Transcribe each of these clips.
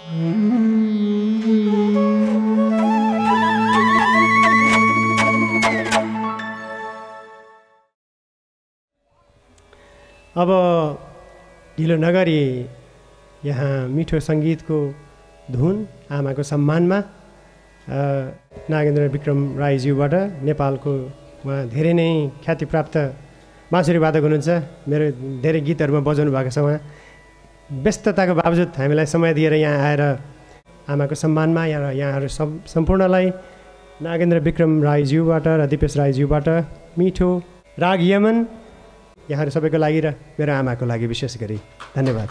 अब ढिलो नगरी यहाँ मिठो सङ्गीतको धुन आमाको सम्मानमा नागेन्द्र विक्रम राईज्यूबाट नेपालको उहाँ धेरै नै ख्यातिप्राप्त बाँसुरी वादक हुनुहुन्छ। मेरो धेरै गीतहरूमा बजाउनु भएको छ। उहाँ व्यस्तताको बावजुद हामीलाई समय दिएर यहाँ आएर आमाको सम्मानमा यहाँहरू सम्पूर्णलाई नागेन्द्र विक्रम राईज्यूबाट र दिपेश राईज्यूबाट मिठो राग यमन यहाँहरू सबैको लागि र मेरो आमाको लागि विशेष गरी धन्यवाद।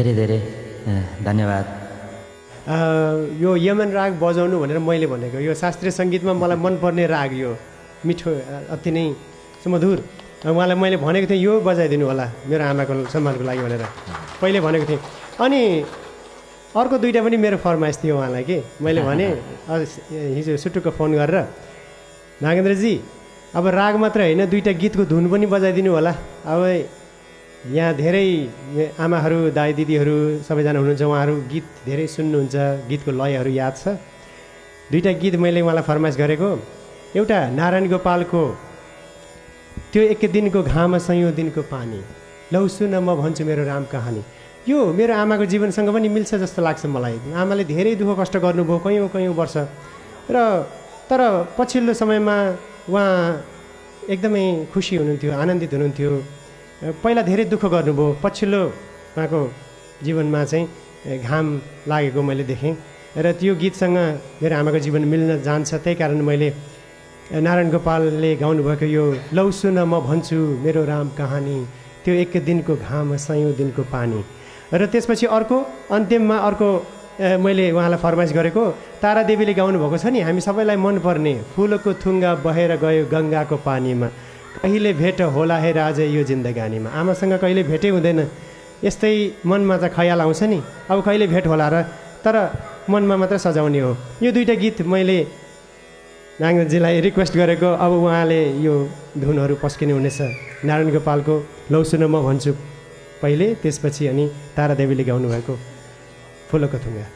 धेरै धेरै धन्यवाद। यो यमन राग बजाउनु भनेर मैले भनेको, यो शास्त्रीय सङ्गीतमा मलाई मनपर्ने राग, यो मिठो अति नै सुमधुर। उहाँलाई मैले भनेको थिएँ यो बजाइदिनु होला मेरो आमाको सम्मानको लागि भनेर पहिले भनेको थिएँ। अनि अर्को दुईवटा पनि मेरो फरमाइस थियो उहाँलाई कि मैले भने हिजो सुटुक्क फोन गरेर, नागेन्द्रजी अब राग मात्र होइन दुईवटा गीतको धुन पनि बजाइदिनु होला। अब यहाँ धेरै आमाहरू दाइ दिदीहरू सबैजना हुनुहुन्छ, उहाँहरू गीत धेरै सुन्नुहुन्छ, गीतको लयहरू याद छ। दुईवटा गीत मैले उहाँलाई फरमाइस गरेको, एउटा नारायण गोपालको त्यो एक दिनको घाम सयौँ दिनको पानी, लौ सुन म भन्छु मेरो राम कहानी। यो मेरो आमाको जीवनसँग पनि मिल्छ जस्तो लाग्छ मलाई। आमाले धेरै दुःख कष्ट गर्नुभयो कयौँ वर्ष र तर पछिल्लो समयमा उहाँ एकदमै खुसी हुनुहुन्थ्यो, आनन्दित हुनुहुन्थ्यो। पहिला धेरै दुःख गर्नुभयो, पछिल्लो उहाँको जीवनमा चाहिँ घाम लागेको मैले देखेँ र त्यो गीतसँग मेरो आमाको जीवन मिल्न जान्छ। त्यही कारण मैले नारायण गोपालले गाउनुभएको यो लौ सुन म भन्छु मेरो राम कहानी, त्यो एक दिनको घाम सयौँ दिनको पानी। र त्यसपछि अर्को अन्तिममा अर्को मैले उहाँलाई फरमाइस गरेको, तारादेवीले गाउनुभएको छ नि, हामी सबैलाई मनपर्ने, फुलको थुङ्गा बहेर गयो गङ्गाको पानीमा, कहिले भेट होला हे राजे यो जिन्दगानीमा। आमासँग कहिले भेटै हुँदैन, यस्तै मनमा चाहिँ खयाल आउँछ नि, अब कहिले भेट होला र, तर मनमा मात्र सजाउने हो। यो दुईवटा गीत मैले नागेन्द्रजीलाई रिक्वेस्ट गरेको, अब उहाँले यो धुनहरू पस्किने हुनेछ। नारायण गोपालको लौ सुन म भन्छु पहिले, त्यसपछि अनि तारादेवीले गाउनुभएको फुलको थुङ्गा।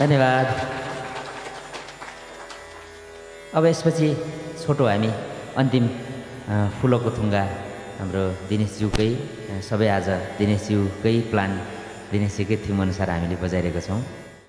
धन्यवाद। अब यसपछि छोटो हामी अन्तिम फुलको थुङ्गा हाम्रो दिनेशज्यूकै सबै आज दिनेशज्यूकै प्लान दिनेशज्यूकै थिम अनुसार हामीले बजाइरहेका छौँ।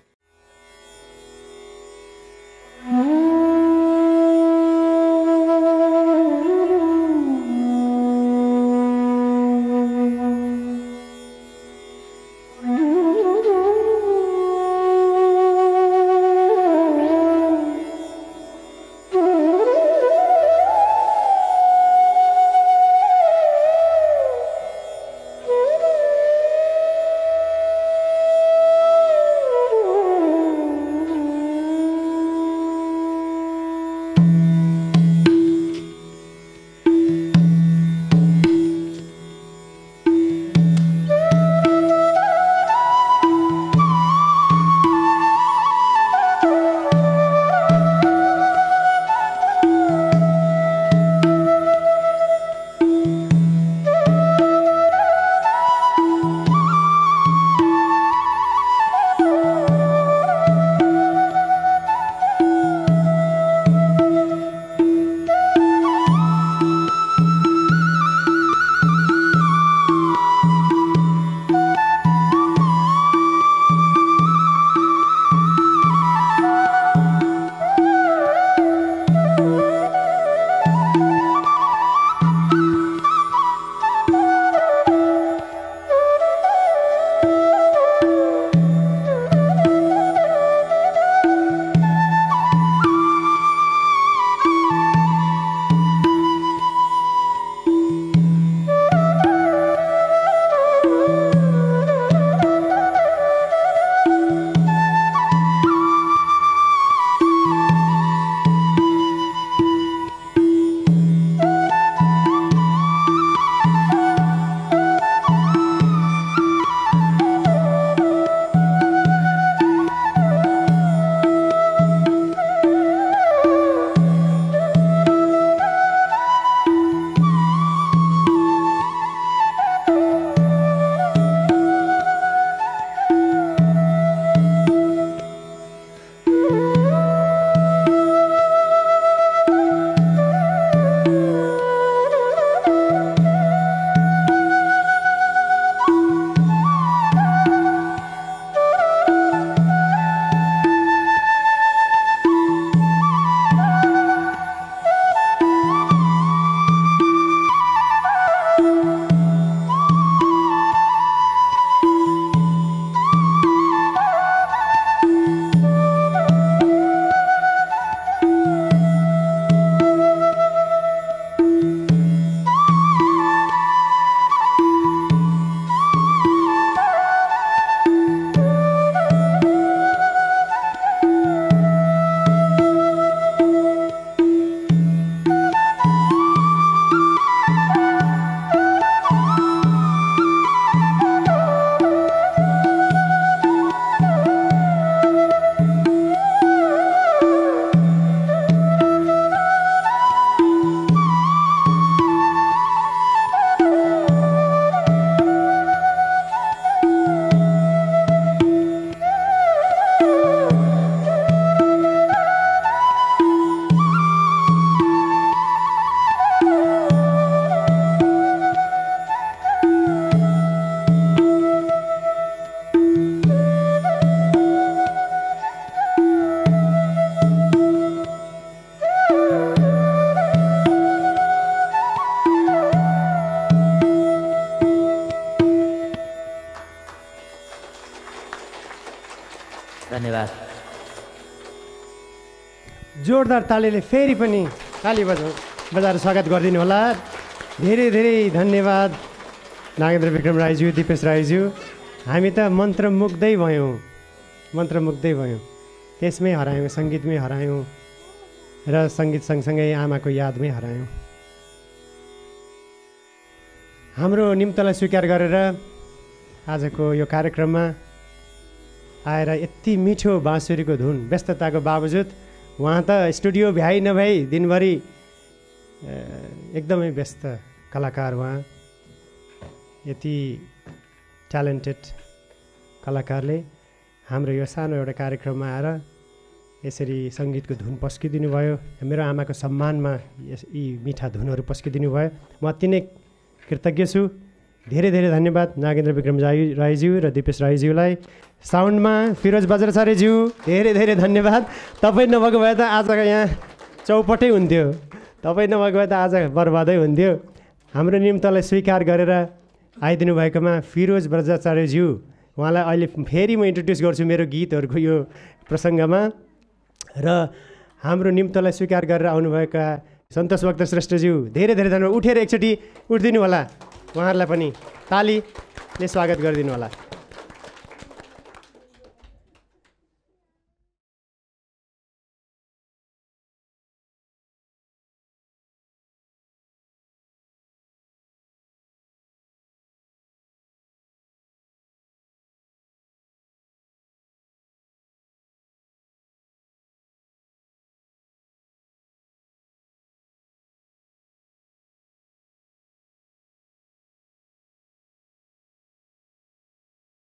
धन्यवाद। जोरदार तालीले फेरि पनि ताली बजाएर स्वागत गरिदिनु होला। धेरै धेरै धन्यवाद नागेन्द्र विक्रम राईज्यू, दिपेश राईज्यू। हामी त मन्त्रमुग्धै भयौँ, त्यसमै हरायौँ, सङ्गीतमै हरायौँ र सङ्गीत सँगसँगै आमाको यादमै हरायौँ। हाम्रो निम्तलाई स्वीकार गरेर आजको यो कार्यक्रममा आएर यति मिठो बाँसुरीको धुन, व्यस्तताको बावजुद उहाँ त स्टुडियो भ्याइ नभ्याइ दिनभरि एकदमै व्यस्त कलाकार। उहाँ यति ट्यालेन्टेड कलाकारले हाम्रो यो सानो एउटा कार्यक्रममा आएर यसरी सङ्गीतको धुन पस्किदिनु भयो। मेरो आमाको सम्मानमा यी मिठा धुनहरू पस्किदिनु भयो। म अति नै कृतज्ञ छु। धेरै धेरै धन्यवाद नागेन्द्र विक्रम राईज्यू र दिपेश राईज्यूलाई। साउन्डमा फिरोज बज्राचार्यज्यू धेरै धेरै धन्यवाद। तपाईँ नभएको भए त आजको यहाँ चौपटै हुन्थ्यो। तपाईँ नभएको भए त आज बर्बादै हुन्थ्यो। हाम्रो निम्तलाई स्वीकार गरेर आइदिनु भएकोमा फिरोज बज्राचार्यज्यू, उहाँलाई अहिले फेरि म इन्ट्रोड्युस गर्छु मेरो गीतहरूको यो प्रसङ्गमा। र हाम्रो निम्तलाई स्वीकार गरेर आउनुभएका सन्तोष भक्त श्रेष्ठज्यू धेरै धेरै धन्यवाद। उठेर एकचोटि उठिदिनु होला, उहाँहरूलाई पनि तालीले स्वागत गरिदिनु होला।